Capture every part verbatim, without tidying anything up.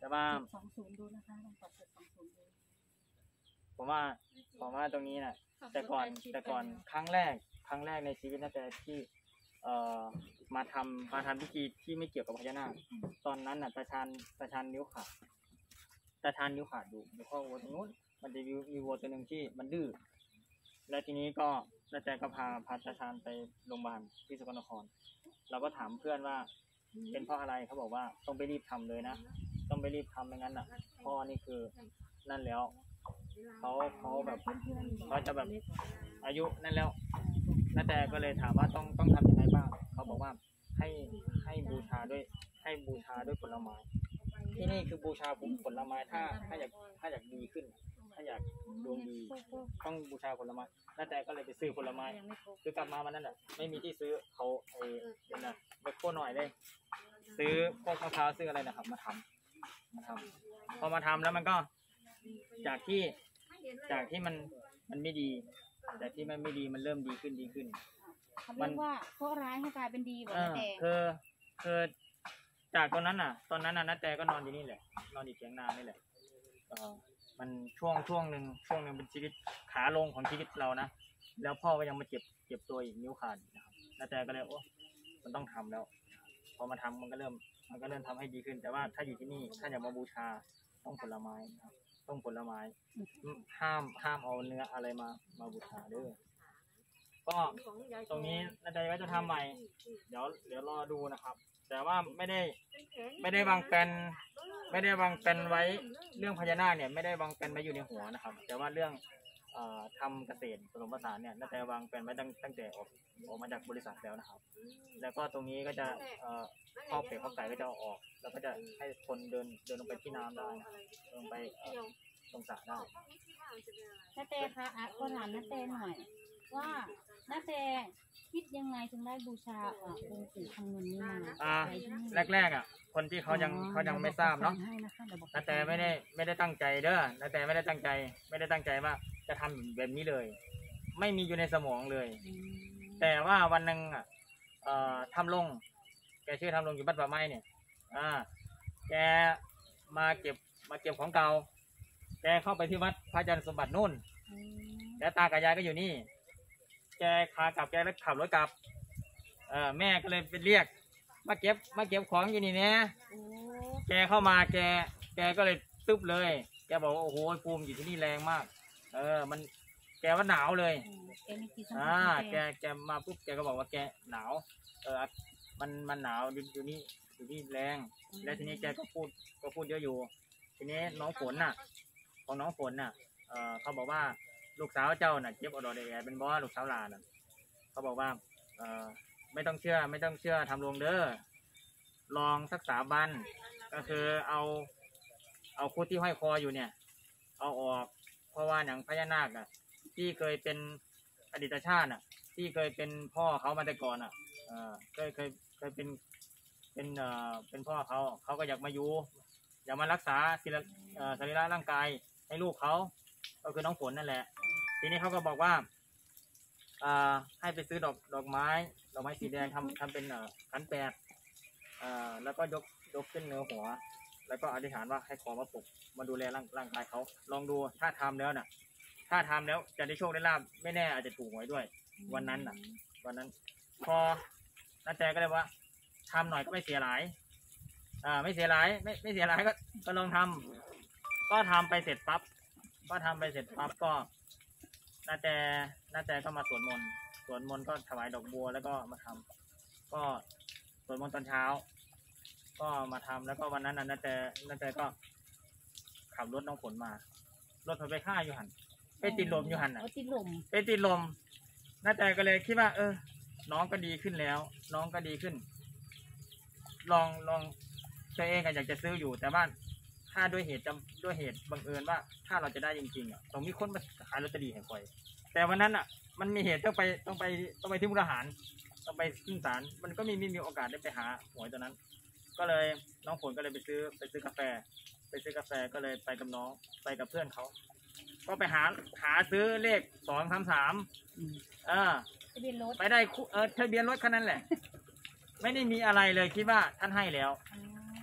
แต่ว่าสองศูนย์ดูนะคะลองกดสองศูนย์ดูผมว่าผมว่าตรงนี้นะแต่ก่อนแต่ก่อนครั้งแรกครั้งแรกในชีวิตน่าจะที่เอ่อมาทำมาทำพิธีที่ไม่เกี่ยวกับพญานาคตอนนั้นน่ะตาชานตาชานนิ้วขาดตาชานนิ้วขาดอยู่แล้วก็วัวตรงนู้นมันจะมีมีวัวตัวหนึ่งที่มันดื้อแล้วทีนี้ก็น้าแจก็พาพาตาชานไปโรงพยาบาลที่สกลนครเราก็ถามเพื่อนว่าเป็นเพราะอะไรเขาบอกว่าต้องไปรีบทำเลยนะต้องไปรีบทำไม่งั้นอ่ะพ่อนี่คือนั่นแล้วเขาเขาแบบเขาจะแบบอายุนั่นแล้วน้าแจก็เลยถามว่าต้องต้องทำยังไงบ้างเขาบอกว่าให้ให้บูชาด้วยให้บูชาด้วยผลไม้ที่นี่คือบูชาผลไม้ถ้าถ้าอยากถ้าอยากดีขึ้นถ้าอยากดวงดีต้องบูชาผลไม้น้าแจก็เลยไปซื้อผลไม้คือกลับมาวันนั้นแหละไม่มีที่ซื้อเขาไอ้เป็นอะไปโค่หน่อยเลยซื้อพวกมะพร้าวซื้ออะไรนะครับมาทำมาทำพอมาทำแล้วมันก็จากที่จากที่มันมันไม่ดีจากที่มันไม่ดีมันเริ่มดีขึ้นดีขึ้นมันว่าเพราะร้ายให้กลายเป็นดีแบบนั้นเองคือคือจากตอนนั้นน่ะตอนนั้นน่ะน้าแจก็นอนอยู่นี่แหละนอนอยู่เถียงนานี่แหละมันช่วงช่วงหนึ่งช่วงหนึ่งเป็นชีวิตขาลงของชีวิตเรานะแล้วพ่อก็ยังมาเจ็บเจ็บตัวอีกนิ้วขาดนะครับน้าแจก็เลยโอ้มันต้องทำแล้วพอมาทำมันก็เริ่มมันก็เริ่มทำให้ดีขึ้นแต่ว่าถ้าอยู่ที่นี่ถ้าอยากมาบูชาต้องผลไม้ต้องผลไม้ห้ามห้ามเอาเนื้ออะไรมามาบูชาด้วยก็ตรงนี้น้าแจก็จะทำใหม่เดี๋ยวเดี๋ยวรอดูนะครับแต่ว่าไม่ได้ไม่ได้วางแผนไม่ได้วางแผนไว้เรื่องพญานาคเนี่ยไม่ได้วางแผนไว้อยู่ในหัวนะครับแต่ว่าเรื่องเอ่อทำเกษตรผสมผสานเนี่ยน้าแจวางแผนไว้ตั้งตั้งแต่ออกออกมาจากบริษัทแล้วนะครับแล้วก็ตรงนี้ก็จะเอ่อข้าวเป็ดข้าวไก่ก็จะเอาออกแล้วก็จะให้คนเดินเดินลงไปที่น้ำได้ลงไปตรงสระได้น้าแจคะอ่ะขอถามน้าแจหน่อยว่าน้าแจคิดยังไงถึงได้บูชาองค์ปู่คำนวณนี้มาอ่าแรกๆอ่ะคนที่เขายังเขายังไม่ทราบเนาะน้าแจไม่ได้ไม่ได้ตั้งใจเด้อน้าแจไม่ได้ตั้งใจไม่ได้ตั้งใจว่าจะทำแบบนี้เลยไม่มีอยู่ในสมองเลยแต่ว่าวันหนึ่งอ่ะเอ่อทำลงแกชื่อทำลงอยู่บ้านป่าไม้เนี่ยอ่าแกมาเก็บมาเก็บของเก่าแกเข้าไปที่วัดพระอาจารย์สมบัตินู่นแล้วตากับยายก็อยู่นี่แกขากลับแกแล้วขับรถกลับเออแม่ก็เลยไปเรียกมาเก็บมาเก็บของอยู่นี่เนี่ยแกเข้ามาแกแกก็เลยตึ๊บเลยแกบอกว่าโอ้โหภูมิอยู่ที่นี่แรงมากเออมันแกว่าหนาวเลยอ่าแกแกมาปุ๊บแกก็บอกว่าแกหนาวเออมันมันหนาวอยู่นี่อยู่นี่แรงแล้วทีนี้แกก็พูดก็พูดเยอะอยู่ทีนี้น้องฝนน่ะของน้องฝนน่ะเออเขาบอกว่าลูกสาวเจ้าน่ะเจ็บอดอดแอเป็นบอสลูกสาวหลานน่ะเขาบอกว่าเออไม่ต้องเชื่อไม่ต้องเชื่อทำลงเด้อลองสักสามวันก็คือเอาเอาคุดที่ห้อยคออยู่เนี่ยเอาออกเพราะว่าอย่างพญานาคน่ะที่เคยเป็นอดีตชาติน่ะที่เคยเป็นพ่อเขามาแต่ก่อนน่ะเออเคยเคยเคยเป็นเป็นเอ่อเป็นพ่อเขาเขาก็อยากมาอยู่อยากมารักษาศิลเอ่อสรีระร่างกายให้ลูกเขาก็คือน้องฝนนั่นแหละทีนี้เขาก็บอกว่าอ่าให้ไปซื้อดอกดอกไม้ดอกไม้สีแดงทำทำเป็นเอ่อขันแปดอ่าแล้วก็ยกยกขึ้นเหนือหัวแล้วก็อธิษฐานว่าให้ขอมาปกมาดูแลร่างร่างกายเขาลองดูถ้าทำแล้วน่ะถ้าทำแล้วจะได้โชคได้ลาภไม่แน่อาจจะถูกหวยด้วยวันนั้นน่ะวันนั้นพอน้าแจก็เลยว่าทำหน่อยก็ไม่เสียหลายอ่าไม่เสียหลายไม่ไม่เสียหลายก็ก็ลองทำก็ทำไปเสร็จปั๊บก็ทำไปเสร็จปั๊บก็น้าแจน้าแจก็มาสวดมนต์สวดมนต์ก็ถวายดอกบัวแล้วก็มาทำก็สวดมนต์ตอนเช้าก็มาทำแล้วก็วันนั้นน้าแจน้าแจก็ขับรถน้องฝนมารถไปฆ่าอยู่หันไปติดลมอยู่หันอ่ะติดลมไปติดลมน้าแจก็เลยคิดว่าเออน้องก็ดีขึ้นแล้วน้องก็ดีขึ้นลองลองตัวเองก็อยากจะซื้ออยู่แต่ว่าถ้าด้วยเหตุจำด้วยเหตุบังเอิญว่าถ้าเราจะได้จริงๆอ่ะต้องมีคนมาขายลอตเตอรี่ให้คอยแต่วันนั้นอ่ะมันมีเหตุต้องไปต้องไปต้องไปที่มุกดาหารต้องไปขึ้นศาลมันก็มีมีมีโอกาสได้ไปหาหวยตัวนั้นก็เลยน้องฝนก็เลยไปซื้อไปซื้อกาแฟไปซื้อกาแฟก็เลยไปกับน้องไปกับเพื่อนเขาก็ไปหาหาซื้อเลขสองสามสามเออทะเบียนรถไปได้เออทะเบียนรถคันนั้นแหละไม่ได้มีอะไรเลยคิดว่าท่านให้แล้วพ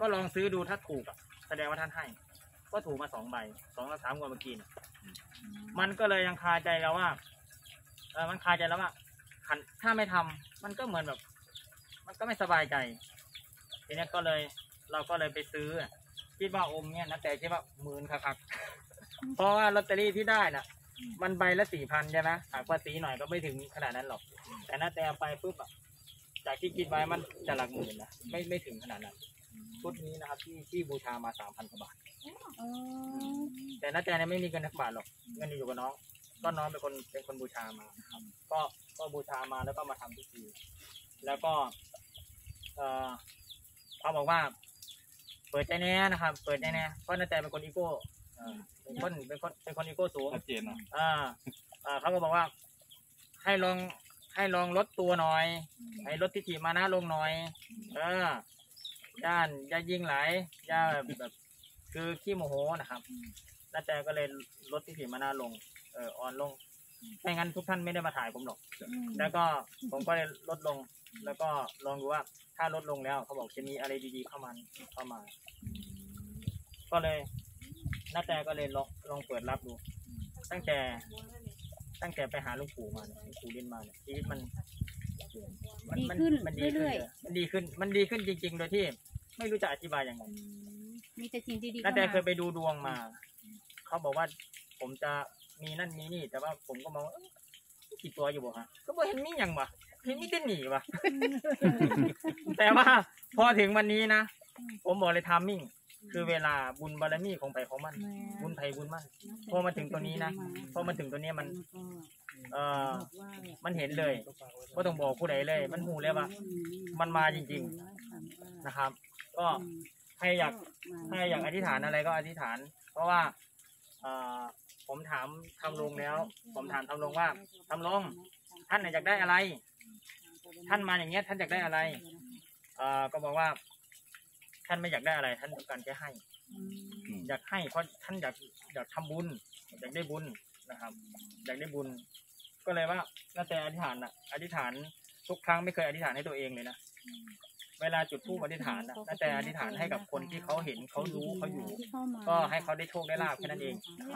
ก็ลองซื้อดูถ้าถูกอ่ะแสดงว่าท่านให้ก็ถูกมาสองใบสองและสามงวดเมื่อกี้เนี่ยมันก็เลยยังคาใจเราว่าเออมันคาใจแล้วว่าขันถ้าไม่ทำมันก็เหมือนแบบ มันก็ไม่สบายใจทีนี้ก็เลยเราก็เลยไปซื้อคิดว่าอมเนี่ยนะแต่คิดว่าหมื่นคักๆเพราะว่าลอตเตอรี่ที่ได้น่ะ มันใบละสี่พันใช่ไหมหากภาษีหน่อยก็ไม่ถึงขนาดนั้นหรอกแต่น่าแต่ไปปุ๊บอะจากที่คิดไว้มันจะหลักหมื่นนะไม่ไม่ถึงขนาดนั้นชุดนี้นะครับที่ที่บูชามาสามพันกว่าบาทแต่น่าแต่เนี่ยไม่มีเงินสักบาทหรอกเงินอยู่กับน้องก็น้องเป็นคนเป็นคนบูชามาครับก็ก็บูชามาแล้วก็มาทำพิธีแล้วก็เออเขาบอกว่าเปิดใจแน่นะครับเปิดใจแน่เพราะน่าแต่เป็นคนอีโก้เป็นคนเป็นคนเป็นคนอีโก้สูงชัดเจนนะอ่าอ่าเขาก็บอกว่า ให้ลองให้ลองลดตัวหน่อยให้ลดทิฐิมานะลงหน่อยเออย่านอย่ายิงไหลอย่าแบบคือขี้โมโหนะครับน่าแต่ก็เลยลดทิฐิมานะลงเอออ่อนลงไม่งั้นทุกท่านไม่ได้มาถ่ายผมหรอกแล้วก็ผมก็เลยลดลงแล้วก็ลองดูว่าถ้าลดลงแล้วเขาบอกจะมีอะไรดีๆเข้ามาเข้ามา ก็เลยน้าแต่ก็เลยลองลองเปิดรับดูตั้งแต่ตั้งแต่ไปหาหลวงปู่มาเนี่ยหลวงปู่เล่นมาเนี่ยชีวิตมันดีขึ้นมันดีขึ้นเรื่อยมันดีขึ้นมันดีขึ้นจริงๆโดยที่ไม่รู้จะอธิบายยังไงๆมีแต่สิ่งดีๆน้าแต่ข้ามาเคยไปดูดวงมาเขาบอกว่าผมจะมีนั่นมีนี่ แต่ว่าผมก็มองว่ากี่ตัวอยู่บ่ฮะก็บ่เห็นมีอย่างวะเห็นมีแต่หนีวะ แต่ว่าพอถึงวันนี้นะผมบอกเลยทามมิ่งคือเวลาบุญบารมีของไปของมันบุญไทยบุญมันพอมาถึงตัวนี้นะพอมาถึงตัวนี้มัน เออมันเห็นเลยก็ต้องบอกผู้ใดเลย มันหูเลยว่ามันมาจริงๆนะครับ ก็ใครอยากใครอยากอธิษฐานอะไรก็อธิษฐาน เพราะว่าเออผมถามทำลงแล้ว ผมถามทำลงว่าทำลงท่านอยากได้อะไร ท่านมาอย่างเงี้ยท่านอยากได้อะไรเออก็บอกว่า ท่านไม่อยากได้อะไร ท่านต้องการแค่ให้ อยากให้เพราะท่านอยากอยากทำบุญอยากได้บุญนะครับ อยากได้บุญ ก็เลยว่าน่าแต่อธิษฐานอ่ะ อธิษฐานทุกครั้งไม่เคยอธิษฐานให้ตัวเองเลยนะเวลาจุดธูปอธิษฐานนะน่าแต่อธิษฐานให้กับคนที่เขาเห็นเขารู้เขาอยู่ ก็ให้เขาได้โชคได้ลาภแค่นั้นเอง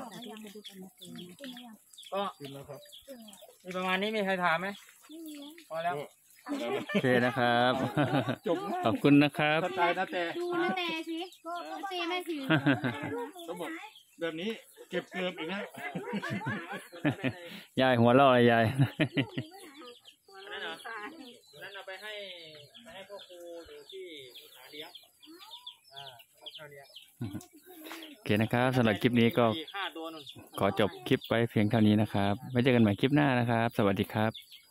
ก็มีประมาณนี้มีใครถามไหมพอแล้วโอเคนะครับขอบคุณนะครับตายนะแต่ดูนะแต่สิสิแม่ถือต้องบอกแบบนี้เก็บเกือบอีกนะยายหัวเราะเลยยายนั่นเหรอนั่นเอาไปให้ไปให้พ่อครูอยู่ที่หาเลี้ยงอ่าพ่อครูเลี้ยงโอเคนะครับสำหรับคลิปนี้ก็ห้าตัวนู่นขอจบคลิปไว้เพียงเท่านี้นะครับไว้เจอกันใหม่คลิปหน้านะครับ สวัสดีครับ